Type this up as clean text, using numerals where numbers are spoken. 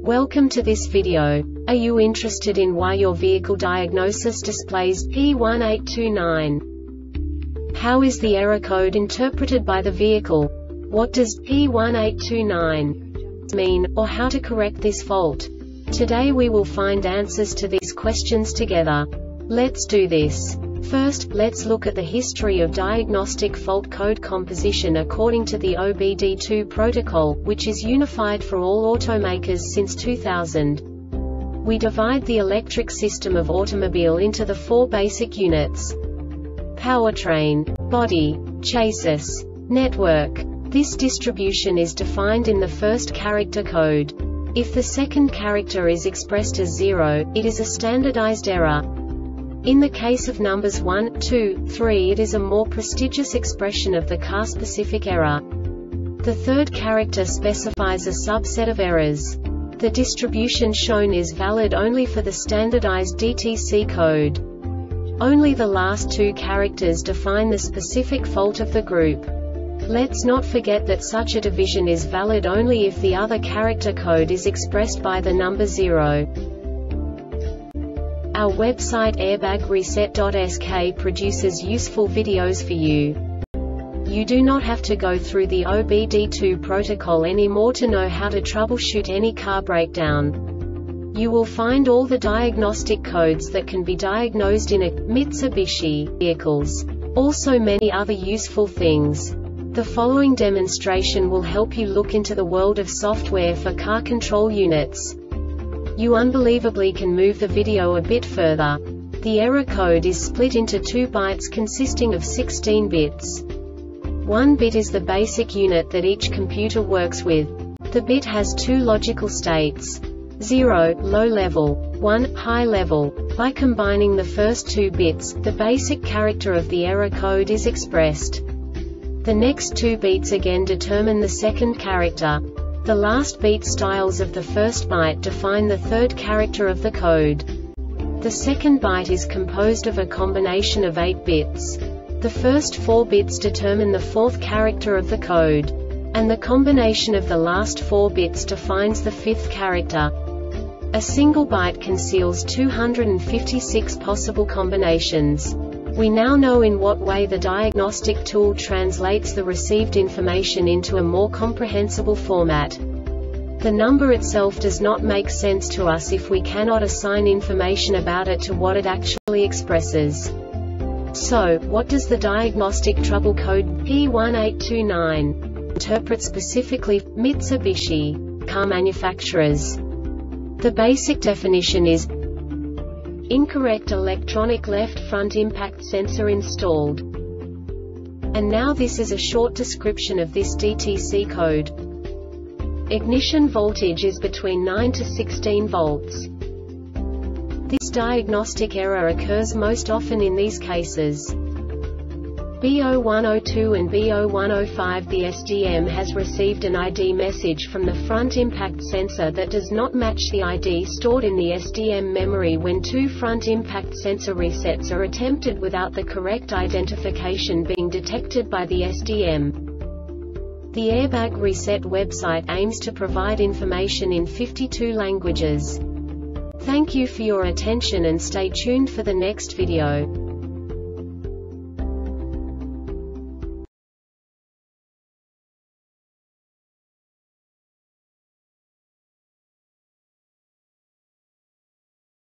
Welcome to this video. Are you interested in why your vehicle diagnosis displays P1829? How is the error code interpreted by the vehicle? What does P1829 mean, or how to correct this fault? Today we will find answers to these questions together. Let's do this. First, let's look at the history of diagnostic fault code composition according to the OBD2 protocol, which is unified for all automakers since 2000. We divide the electric system of automobile into the four basic units: powertrain, body, chassis, network. This distribution is defined in the first character code. If the second character is expressed as 0, it is a standardized error. In the case of numbers 1, 2, 3, it is a more prestigious expression of the car-specific error. The third character specifies a subset of errors. The distribution shown is valid only for the standardized DTC code. Only the last two characters define the specific fault of the group. Let's not forget that such a division is valid only if the other character code is expressed by the number 0. Our website airbagreset.sk produces useful videos for you. You do not have to go through the OBD2 protocol anymore to know how to troubleshoot any car breakdown. You will find all the diagnostic codes that can be diagnosed in a Mitsubishi vehicles. Also many other useful things. The following demonstration will help you look into the world of software for car control units. You unbelievably can move the video a bit further. The error code is split into 2 bytes consisting of 16 bits. 1 bit is the basic unit that each computer works with. The bit has 2 logical states: 0, low level, 1, high level. By combining the first 2 bits, the basic character of the error code is expressed. The next 2 beats again determine the second character. The last beat styles of the first byte define the third character of the code. The second byte is composed of a combination of 8 bits. The first 4 bits determine the fourth character of the code. And the combination of the last 4 bits defines the fifth character. A single byte conceals 256 possible combinations. We now know in what way the diagnostic tool translates the received information into a more comprehensible format. The number itself does not make sense to us if we cannot assign information about it to what it actually expresses. So, what does the diagnostic trouble code P1829 interpret specifically for Mitsubishi car manufacturers? The basic definition is incorrect electronic left front impact sensor installed. And now this is a short description of this DTC code. Ignition voltage is between 9 to 16 volts. This diagnostic error occurs most often in these cases: B0102 and B0105. The SDM has received an ID message from the front impact sensor that does not match the ID stored in the SDM memory when 2 front impact sensor resets are attempted without the correct identification being detected by the SDM. The Airbag Reset website aims to provide information in 52 languages. Thank you for your attention and stay tuned for the next video.